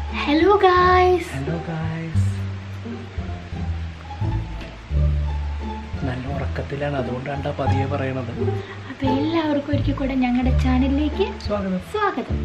Hello guys. നല്ല ഉറക്കത്തിലാണ്, അതുകൊണ്ടാണ് പതിയെ പറയണത്. അപ്പോൾ എല്ലാവർക്കും ഒരിക്കൽ കൂടെ ഞങ്ങളുടെ ചാനലിലേക്ക് സ്വാഗതം.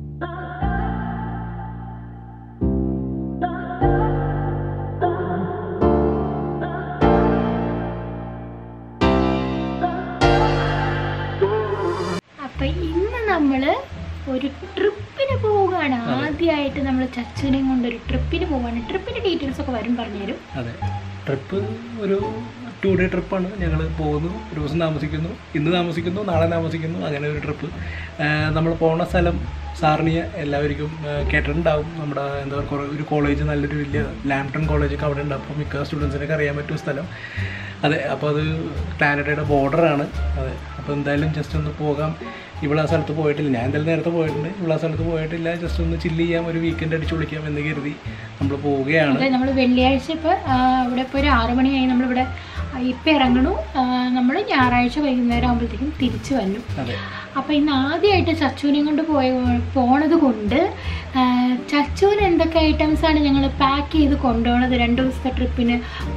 അപ്പോൾ ഇന്ന് നമ്മൾ ഒരു ട്രിപ്പിന് പോവുകയാണ്. ആദ്യമായിട്ട് നമ്മൾ ചച്ചുവിനെയും കൊണ്ട് ഒരു ട്രിപ്പിന് പോവുകയാണ്. ട്രിപ്പിന്റെ ഡീറ്റെയിൽസ് ഒക്കെ വരും പറഞ്ഞുതരും. അതെ, ട്രിപ്പ് ഒരു 2 ഡേ ട്രിപ്പാണ്. ഞങ്ങൾ പോകുന്നു, ഒരു ദിവസം താമസിക്കുന്നു, ഇന്ന് താമസിക്കുന്നു, നാളെ താമസിക്കുന്നു, അങ്ങനെ ഒരു ട്രിപ്പ്. നമ്മൾ പോകുന്ന സ്ഥലം സാർണിയ. എല്ലാവർക്കും കേട്ടിട്ടുണ്ടാവും. നമ്മുടെ എന്താ പറയുക, ഒരു കോളേജ്, നല്ലൊരു വലിയ ലാംപ്ടൺ കോളേജൊക്കെ അവിടെ ഉണ്ട്. അപ്പോൾ മിക്ക സ്റ്റുഡൻസിനൊക്കെ അറിയാൻ പറ്റും സ്ഥലം. അതെ, അപ്പോൾ അത് കാനഡയുടെ ബോർഡറാണ്. അതെ, അപ്പോൾ എന്തായാലും ജസ്റ്റ് ഒന്ന് പോകാം. ഇവിടെ ആ സ്ഥലത്ത് പോയിട്ടില്ല. ഞാൻ എന്തായാലും നേരത്തെ പോയിട്ടുണ്ട്. ഇവിടെ ആ സ്ഥലത്ത് പോയിട്ടില്ല. ജസ്റ്റ് ഒന്ന് ചില്ല് ചെയ്യാം, ഒരു വീക്കെൻഡ് അടിച്ചു വിളിക്കാം എന്ന് കരുതി നമ്മൾ പോവുകയാണ്. നമ്മൾ വെള്ളിയാഴ്ച ഇപ്പോൾ ഇവിടെ ഇപ്പോൾ ഒരു 6 മണിയായി നമ്മളിവിടെ ഇപ്പം ഇറങ്ങണു. നമ്മൾ ഞായറാഴ്ച വൈകുന്നേരം ആകുമ്പോഴത്തേക്കും തിരിച്ചു വന്നു. അപ്പോൾ ഇന്ന് ആദ്യമായിട്ട് ചച്ചുവിനെയും കൊണ്ട് പോണത് കൊണ്ട് ചച്ചുവിന് എന്തൊക്കെ ഐറ്റംസാണ് ഞങ്ങൾ പാക്ക് ചെയ്ത് കൊണ്ടുപോകണത്. 2 ദിവസത്തെ ട്രിപ്പിന്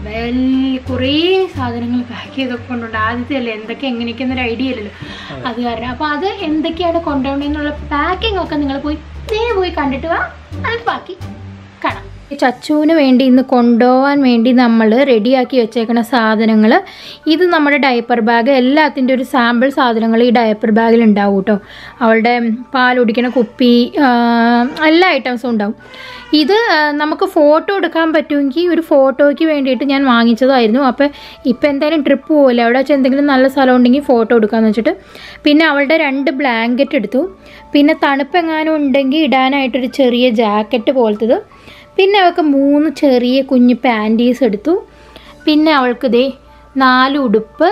കുറേ സാധനങ്ങൾ പാക്ക് ചെയ്തൊക്കെ കൊണ്ടുപോകണം. ആദ്യത്തെ അല്ലേ, എന്തൊക്കെ എങ്ങനെയൊക്കെയെന്നൊരു ഐഡിയ ഇല്ലല്ലോ. അത് കാരണം അപ്പോൾ അത് എന്തൊക്കെയാണ് കൊണ്ടുപോകണമെന്നുള്ള പാക്കിംഗ് ഒക്കെ നിങ്ങൾ പോയി കണ്ടിട്ട് വാ. അത് ബാക്കി കാണാം. ചച്ചുവിന് വേണ്ടി ഇന്ന് കൊണ്ടുപോകാൻ വേണ്ടി നമ്മൾ റെഡിയാക്കി വെച്ചേക്കുന്ന സാധനങ്ങൾ, ഇത് നമ്മുടെ ഡയപ്പർ ബാഗ്. എല്ലാത്തിൻ്റെ ഒരു സാമ്പിൾ സാധനങ്ങൾ ഈ ഡയപ്പർ ബാഗിൽ ഉണ്ടാവും കേട്ടോ. അവളുടെ പാലൊടിക്കുന്ന കുപ്പി, എല്ലാ ഐറ്റംസും ഉണ്ടാവും. ഇത് നമുക്ക് ഫോട്ടോ എടുക്കാൻ പറ്റുമെങ്കിൽ ഒരു ഫോട്ടോയ്ക്ക് വേണ്ടിയിട്ട് ഞാൻ വാങ്ങിച്ചതായിരുന്നു. അപ്പോൾ ഇപ്പോൾ എന്തായാലും ട്രിപ്പ് പോകില്ല, അവിടെ വെച്ച് എന്തെങ്കിലും നല്ല സ്ഥലം ഉണ്ടെങ്കിൽ ഫോട്ടോ എടുക്കാമെന്ന് വെച്ചിട്ട്. പിന്നെ അവളുടെ 2 ബ്ലാങ്കറ്റ് എടുത്തു. പിന്നെ തണുപ്പെങ്ങാനും ഉണ്ടെങ്കിൽ ഇടാനായിട്ടൊരു ചെറിയ ജാക്കറ്റ് പോലത്തത്. പിന്നെ അവൾക്ക് 3 ചെറിയ കുഞ്ഞ് പാൻറ്റീസ് എടുത്തു. പിന്നെ അവൾക്ക് 4 ഉടുപ്പ്,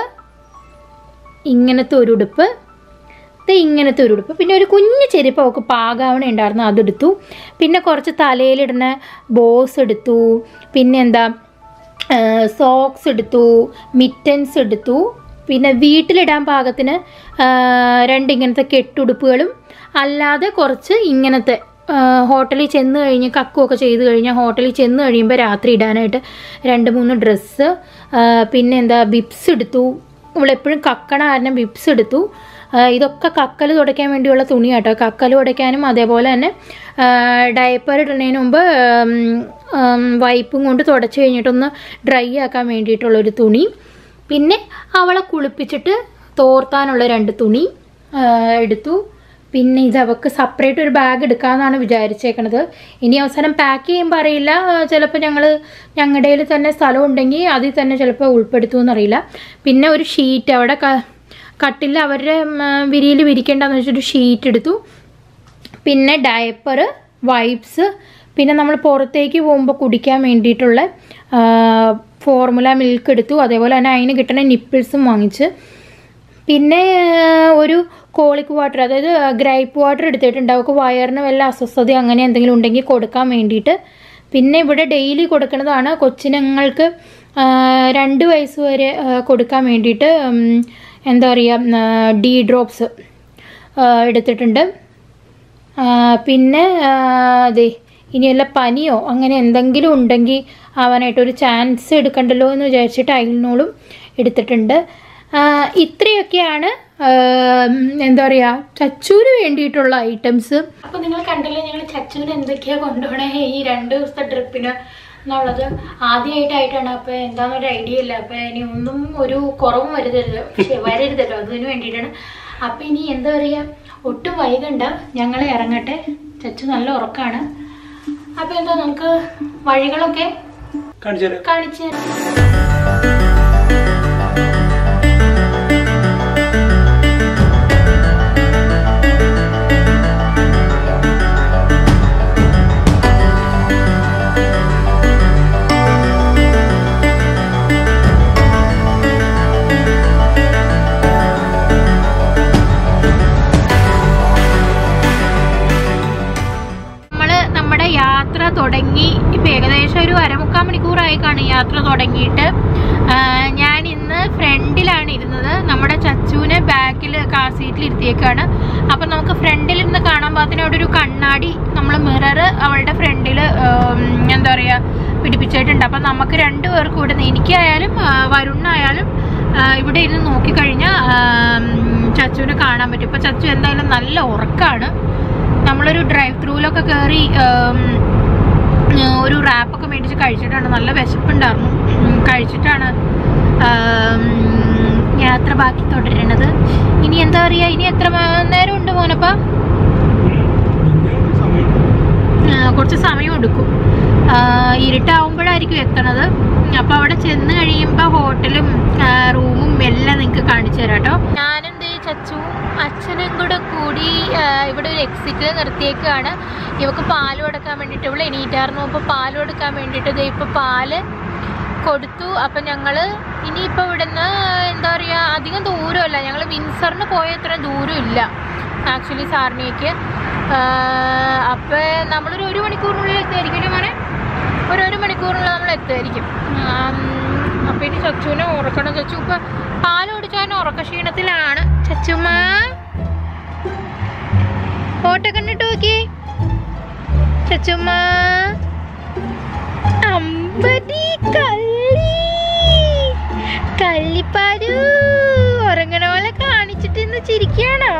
ഇങ്ങനത്തെ ഒരു ഉടുപ്പ്, ഇങ്ങനത്തെ ഒരു ഉടുപ്പ്, പിന്നെ ഒരു കുഞ്ഞ് ചെരുപ്പ് അവൾക്ക് പാകാവണ ഉണ്ടായിരുന്നു, അതെടുത്തു. പിന്നെ കുറച്ച് തലയിലിടുന്ന ബോസ് എടുത്തു. പിന്നെ എന്താ, സോക്സ് എടുത്തു, മിറ്റൻസ് എടുത്തു. പിന്നെ വീട്ടിലിടാൻ പാകത്തിന് 2 ഇങ്ങനത്തെ കെട്ടുടുപ്പുകളും അല്ലാതെ കുറച്ച് ഇങ്ങനത്തെ ഹോട്ടലിൽ ചെന്ന് കഴിഞ്ഞ് കക്കുമൊക്കെ ചെയ്ത് കഴിഞ്ഞാൽ ഹോട്ടലിൽ ചെന്ന് കഴിയുമ്പോൾ രാത്രി ഇടാനായിട്ട് 2-3 ഡ്രസ്സ്. പിന്നെ എന്താ, ബിബ്സ് എടുത്തു. ഇവളെപ്പോഴും കക്കണ കാരണം ബിബ്സ് എടുത്തു. ഇതൊക്കെ കക്കൽ തുടയ്ക്കാൻ വേണ്ടിയുള്ള തുണി കേട്ടോ. കക്കൽ തുടയ്ക്കാനും അതേപോലെ തന്നെ ഡയപ്പർ ഇടുന്നതിന് മുമ്പ് വൈപ്പും കൊണ്ട് തുടച്ച് കഴിഞ്ഞിട്ടൊന്ന് ഡ്രൈ ആക്കാൻ വേണ്ടിയിട്ടുള്ളൊരു തുണി. പിന്നെ അവളെ കുളിപ്പിച്ചിട്ട് തോർത്താനുള്ള 2 തുണി എടുത്തു. പിന്നെ ഇത് അവൾക്ക് സെപ്പറേറ്റ് ഒരു ബാഗ് എടുക്കാമെന്നാണ് വിചാരിച്ചേക്കണത്. ഇനി അവസാനം പാക്ക് ചെയ്യുമ്പോൾ അറിയില്ല, ചിലപ്പോൾ ഞങ്ങളുടെ തന്നെ സ്ഥലം ഉണ്ടെങ്കിൽ അതിൽ തന്നെ ചിലപ്പോൾ ഉൾപ്പെടുത്തുമെന്നറിയില്ല. പിന്നെ ഒരു ഷീറ്റ്, അവിടെ കട്ടിൽ അവരുടെ വിരിയിൽ വിരിക്കേണ്ടെന്ന് വെച്ചൊരു ഷീറ്റ് എടുത്തു. പിന്നെ ഡയപ്പർ, വൈപ്സ്, പിന്നെ നമ്മൾ പുറത്തേക്ക് പോകുമ്പോൾ കുടിക്കാൻ വേണ്ടിയിട്ടുള്ള ഫോർമുല മിൽക്ക് എടുത്തു. അതേപോലെ തന്നെ അതിന് കിട്ടുന്ന നിപ്പിൾസും വാങ്ങിച്ച്. പിന്നെ ഒരു കോളിക് വാട്ടർ, അതായത് ഗ്രൈപ്പ് വാട്ടർ എടുത്തിട്ടുണ്ട്. അവൾക്ക് വയറിന് വല്ല അസ്വസ്ഥത അങ്ങനെ എന്തെങ്കിലും ഉണ്ടെങ്കിൽ കൊടുക്കാൻ വേണ്ടിയിട്ട്. പിന്നെ ഇവിടെ ഡെയിലി കൊടുക്കുന്നതാണ് കൊച്ചിനങ്ങൾക്ക് 2 വയസ്സ് വരെ കൊടുക്കാൻ വേണ്ടിയിട്ട് എന്താ പറയുക, ഡി ഡ്രോപ്സ് എടുത്തിട്ടുണ്ട്. പിന്നെ അതെ, ഇനിയല്ല പനിയോ അങ്ങനെ എന്തെങ്കിലും ഉണ്ടെങ്കിൽ അവനായിട്ടൊരു ചാൻസ് എടുക്കണ്ടല്ലോ എന്ന് വിചാരിച്ചിട്ട് അയിലിനോളും എടുത്തിട്ടുണ്ട്. ഇത്രയൊക്കെയാണ് എന്താ പറയുക ചച്ചുവിന് വേണ്ടിയിട്ടുള്ള ഐറ്റംസ്. അപ്പോൾ നിങ്ങൾ കണ്ടല്ലോ ഞങ്ങൾ ചച്ചുവിന് എന്തൊക്കെയാണ് കൊണ്ടുപോകണേ ഈ 2 ദിവസത്തെ ട്രിപ്പിന് എന്നുള്ളത്. ആദ്യമായിട്ടാണ്. അപ്പോൾ എന്താണെന്നൊരു ഐഡിയ ഇല്ല. അപ്പോൾ ഇനി ഒന്നും ഒരു കുറവും വരരുതല്ലോ, അതിന് വേണ്ടിയിട്ടാണ്. അപ്പോൾ ഇനി എന്താ പറയുക, ഒട്ടും വൈകണ്ട, ഞങ്ങൾ ഇറങ്ങട്ടെ. ചച്ചു നല്ല ഉറക്കമാണ്. അപ്പോൾ എന്താ, നമുക്ക് വഴികളൊക്കെ കാണിച്ചു തരാം. യാത്ര തുടങ്ങി ഇപ്പം ഏകദേശം ഒരു 1/4 മണിക്കൂറായി കാണും യാത്ര തുടങ്ങിയിട്ട്. ഞാൻ ഇന്ന് ഫ്രണ്ടിലാണ് ഇരുന്നത്. നമ്മുടെ ചച്ചുവിനെ ബാക്കിൽ കാർ സീറ്റിൽ ഇരുത്തിയേക്കാണ്. അപ്പം നമുക്ക് ഫ്രണ്ടിലിരുന്ന് കാണാൻ പാകത്തിന് അവിടെ ഒരു കണ്ണാടി, നമ്മൾ മിറർ അവളുടെ ഫ്രണ്ടിൽ ഫ്രണ്ടിൽ എന്താ പറയുക പിടിപ്പിച്ചിട്ടുണ്ട്. അപ്പം നമുക്ക് 2 പേർക്ക് ഇവിടെ നിന്ന്, എനിക്കായാലും വരുണിനായാലും ഇവിടെ ഇരുന്ന് നോക്കിക്കഴിഞ്ഞാൽ ചച്ചുവിനെ കാണാൻ പറ്റും. ഇപ്പം ചച്ചു എന്തായാലും നല്ല ഉറക്കമാണ്. നമ്മളൊരു ഡ്രൈവ് ത്രൂവിലൊക്കെ കയറി ഒരു റാപ്പൊക്കെ മേടിച്ച് കഴിച്ചിട്ടാണ്, നല്ല വിശപ്പുണ്ടായിരുന്നു, കഴിച്ചിട്ടാണ് യാത്ര ബാക്കി തുടരുന്നത്. ഇനി എന്താ പറയുക, ഇനി എത്ര നേരം ഉണ്ട് മോനപ്പ? കുറച്ച് സമയം എടുക്കും. ഇരുട്ടാവുമ്പോഴായിരിക്കും എത്തണത്. അപ്പോൾ അവിടെ ചെന്ന് കഴിയുമ്പോൾ ഹോട്ടലും റൂമും എല്ലാം നിങ്ങൾക്ക് കാണിച്ചു തരാം കേട്ടോ. ഞാനും ചച്ചുവും അച്ഛനും കൂടി ഇവിടെ ഒരു എക്സിറ്റ് നിർത്തിയേക്കാണ്. ഇവക്ക് പാല് കൊടുക്കാൻ വേണ്ടിയിട്ട്, ഇവിടെ എണീറ്റായിരുന്നു. അപ്പോൾ പാല് കൊടുക്കാൻ വേണ്ടിയിട്ട് ഇപ്പോൾ പാല് കൊടുത്തു. അപ്പം ഞങ്ങൾ ഇനിയിപ്പോൾ ഇവിടുന്ന് എന്താ പറയുക, അധികം ദൂരമല്ല, ഞങ്ങൾ വിൻസറിന് പോയ അത്ര ദൂരമില്ല ആക്ച്വലി സാർണിയയ്ക്ക്. അപ്പോൾ നമ്മളൊരു 1 മണിക്കൂറിനുള്ളിൽ എത്തുമായിരിക്കും മോനെ, ഒരു 1 മണിക്കൂറിനുള്ളിൽ നമ്മൾ എത്തുമായിരിക്കും. അപ്പം ഇനി ചച്ചുവിനെ ഉറക്കണം. ചച്ചു ഇപ്പം പാല് കുടിച്ചാൽ ഉറക്ക ക്ഷീണത്തിലാണ്. ചച്ചുമ്മ ഫോട്ടോ കണ്ടിട്ട് നോക്കി. ചച്ചുമ്മ അമ്പടി കള്ളിപ്പാരു ഉറങ്ങണ പോലെ കാണിച്ചിട്ട് ഇന്ന് ചിരിക്കണം.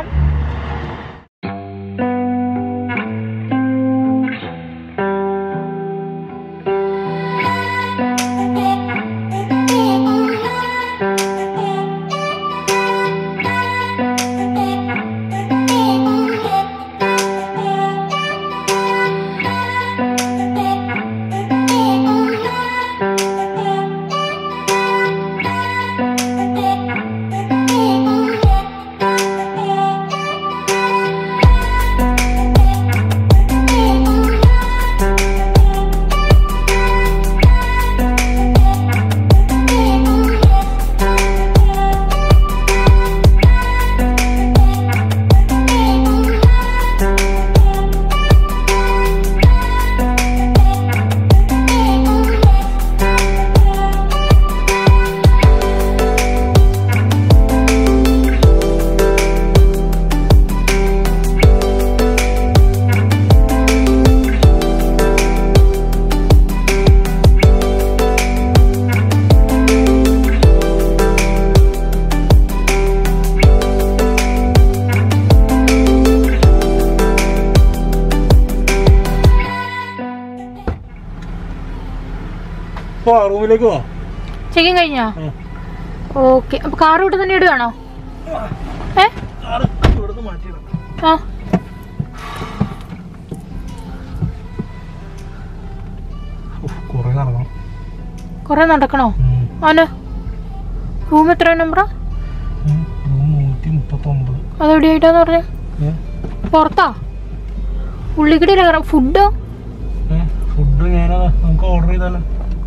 റൂമിലേക്ക് പോവാം. ചെക്കിങ് കഴിഞ്ഞോ? ഓക്കെ. അപ്പൊ കാർ ഇവിടെ തന്നെ ഇടുകയാണോ? കൊറേ നടക്കണോ? ആന റൂം എത്ര നമ്പറാ? അതെവിടെയായിട്ടാന്ന് പറഞ്ഞേ? പുറത്താ? ഉള്ളിക്കടി ഫുഡോ? ഫുഡ് നമുക്ക് ഓർഡർ ചെയ്താലോ?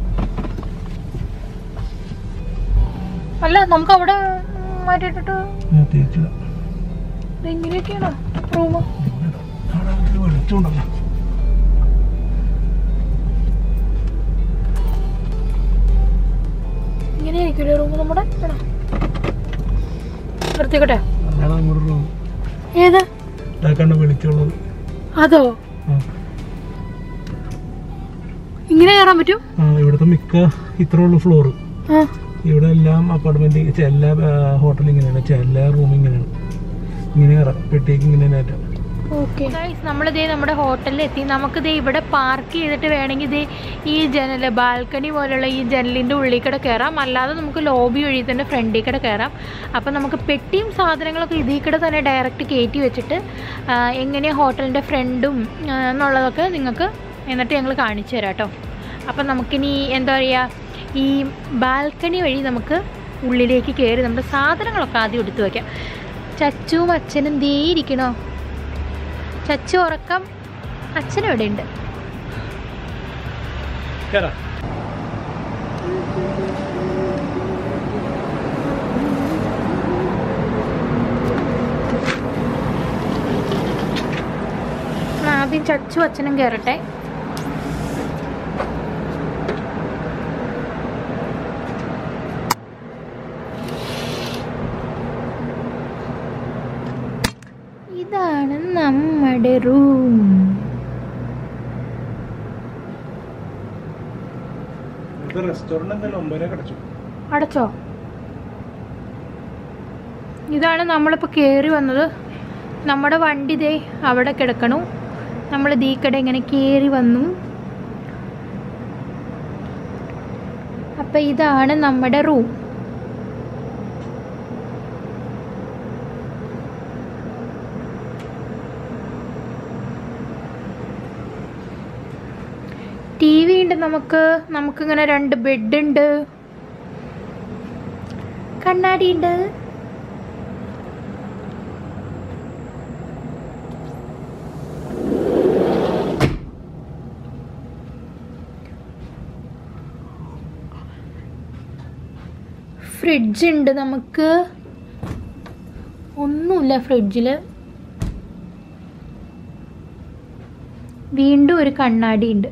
അല്ല, നമുക്ക് അവിടെ മാറ്റിയിട്ടിട്ട് ഇങ്ങനെയൊക്കെയാണോ റൂമ്? ഇങ്ങനെയായിരിക്കില്ലേ റൂമ് നമ്മുടെ? നിർത്തിക്കട്ടെ. ഏത് അതോ? ഇങ്ങനെ കയറാൻ പറ്റും? ഇവിടുത്തെ മിക്ക ഇത്രയുള്ള ഫ്ലോറ്. ഇവിടെ എല്ലാം അപ്പാർട്ട്മെന്റ്, എല്ലാ ഹോട്ടൽ ഇങ്ങനെയാണ്, എല്ലാ റൂം ഇങ്ങനെയാണ്. ഇങ്ങനെ കയറാം, പെട്ടിയേക്ക് ഇങ്ങനെ. ഓക്കെ നമ്മളിതേ നമ്മുടെ ഹോട്ടലിൽ എത്തി. നമുക്കിതേ ഇവിടെ പാർക്ക് ചെയ്തിട്ട് വേണമെങ്കിൽ ഇതേ ഈ ജനൽ, ബാൽക്കണി പോലുള്ള ഈ ജനലിൻ്റെ ഉള്ളിൽ കൂടെ കയറാം. അല്ലാതെ നമുക്ക് ലോബി വഴി തന്നെ ഫ്രണ്ടിൽ കൂടെ കയറാം. അപ്പം നമുക്ക് പെട്ടിയും സാധനങ്ങളൊക്കെ ഇതിൽ കൂടെ തന്നെ ഡയറക്റ്റ് കയറ്റി വെച്ചിട്ട് എങ്ങനെയാണ് ഹോട്ടലിൻ്റെ ഫ്രണ്ടും എന്നുള്ളതൊക്കെ നിങ്ങൾക്ക് എന്നിട്ട് ഞങ്ങൾ കാണിച്ചു തരാം കേട്ടോ. അപ്പം നമുക്കിനി എന്താ പറയുക, ഈ ബാൽക്കണി വഴി നമുക്ക് ഉള്ളിലേക്ക് കയറി നമ്മുടെ സാധനങ്ങളൊക്കെ ആദ്യം എടുത്തു വയ്ക്കാം. ചച്ചുവും അച്ഛനും ദേ ഇരിക്കണോ? ചച്ചു ഉറക്കം, അച്ഛനെവിടെ ഉണ്ട്? ആദ്യം ചച്ചു അച്ഛനും കയറട്ടെ. ഇതാണ് നമ്മുടെ റൂം. ഇവിടുത്തെ റെസ്റ്റോറന്റ് എന്തായാലും 9 അടച്ചു. അടച്ചോ? ഇതാണ് നമ്മളിപ്പോൾ കയറി വന്നത്. നമ്മുടെ വണ്ടി ദേ അവിടെ കിടക്കണു. നമ്മൾ ദീക്കടെ ഇങ്ങനെ കയറി വന്നു. അപ്പം ഇതാണ് നമ്മുടെ റൂം. TV ഉണ്ട് നമുക്കിങ്ങനെ 2 ബെഡ് ഉണ്ട്, കണ്ണാടി ഉണ്ട്. ഫ്രിഡ്ജ് ഉണ്ട്. നമുക്ക് ഒന്നുമില്ല ഫ്രിഡ്ജിൽ. വീണ്ടും ഒരു കണ്ണാടി ഉണ്ട്.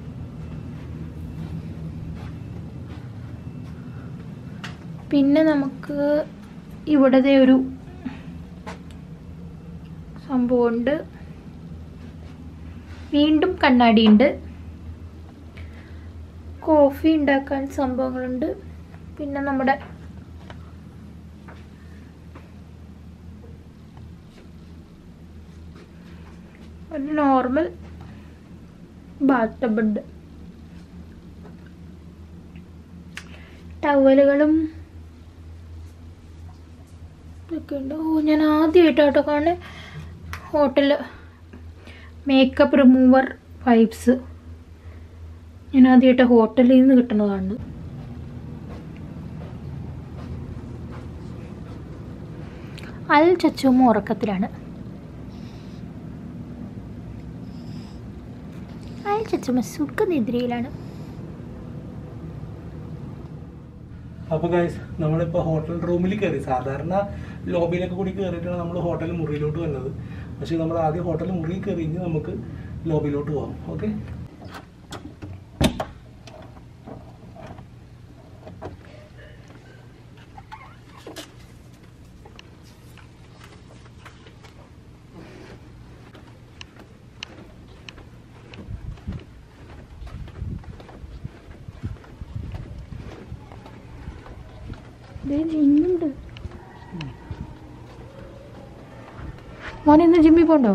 പിന്നെ നമുക്ക് ഇവിടത്തെ ഒരു സംഭവമുണ്ട്. വീണ്ടും കണ്ണാടി ഉണ്ട്. കോഫി ഉണ്ടാക്കാൻ സംഭവങ്ങളുണ്ട്. പിന്നെ നമ്മുടെ ഒരു നോർമൽ ബാത്ത് ടബ് ഉണ്ട്. ടവലുകളും ഇതൊക്കെ ഉണ്ട്. ഞാൻ ആദ്യമായിട്ടോ കാണുന്നത് ഹോട്ടൽ മേക്കപ്പ് റിമൂവർ വൈപ്സ്. ഞാൻ ആദ്യമായിട്ട് ഹോട്ടലിൽ നിന്ന് കിട്ടുന്നതാണ്. ചച്ചുമ്മ ഉറക്കത്തിലാണ്. ചച്ചുമ്മ സുഖനിദ്രയിലാണ്. അപ്പോൾ ഗൈസ് നമ്മളിപ്പോൾ ഹോട്ടൽ റൂമിൽ കയറി. സാധാരണ ലോബിയിലൊക്കെ കൂടി കയറിയിട്ടാണ് നമ്മൾ ഹോട്ടൽ മുറിയിലോട്ട് വന്നത്. പക്ഷേ നമ്മൾ ആദ്യം ഹോട്ടൽ മുറിയിൽ കയറി ഇനി നമുക്ക് ലോബിയിലോട്ട് പോകാം. ഓക്കെ, ജിമ്മുണ്ട്. മോനിന്ന് ജിമ്മിൽ പോണ്ടോ?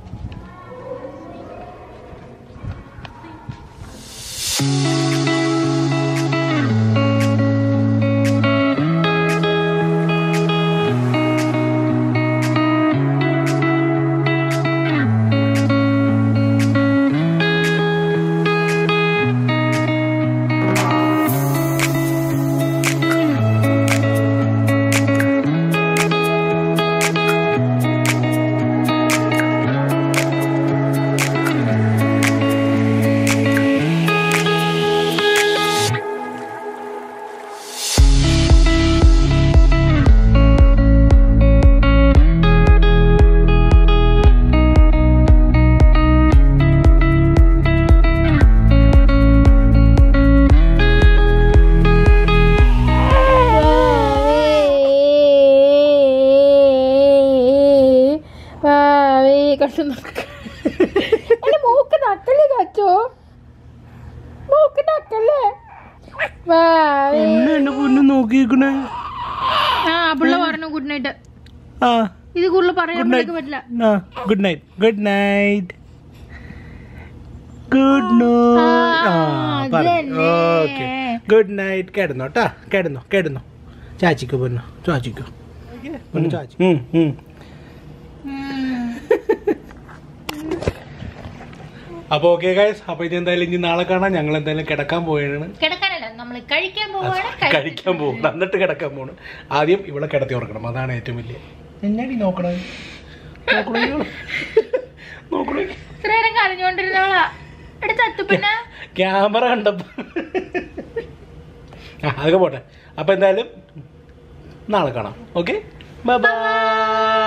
മൂക്ക് നക്കല്ലേ ചാച്ചോ, മൂക്ക് നക്കല്ലേ. നോക്കിക്കണേ. പിള്ള പറഞ്ഞു ഗുഡ് നൈറ്റ്. ഇത് കൂടുതൽ പറയാൻ പറ്റില്ല. Good night, good night, good night. Okay, good night. കിടന്നോ ട്ടാ, കിടന്നോ കിടന്നോ. ചാച്ചിക്കോ പൊന്നോ, ചാച്ചിക്കോ പൊന്നു ചാച്ചി. അപ്പോൾ ഓക്കെ ഗൈസ്, അപ്പോൾ ഇതെന്തായാലും ഇനി നാളെ കാണാം. ഞങ്ങൾ എന്തായാലും കിടക്കാൻ പോവുകയാണ്. കഴിക്കാൻ പോകും, എന്നിട്ട് കിടക്കാൻ പോകണം. ആദ്യം ഇവിടെ കിടത്തി ഉറക്കണം, അതാണ് ഏറ്റവും വലിയ. എന്നാടി നോക്കണേ ക്യാമറ കണ്ടപ്പോ. അതൊക്കെ പോട്ടെ. അപ്പൊ എന്തായാലും നാളെ കാണാം. Okay, bye by.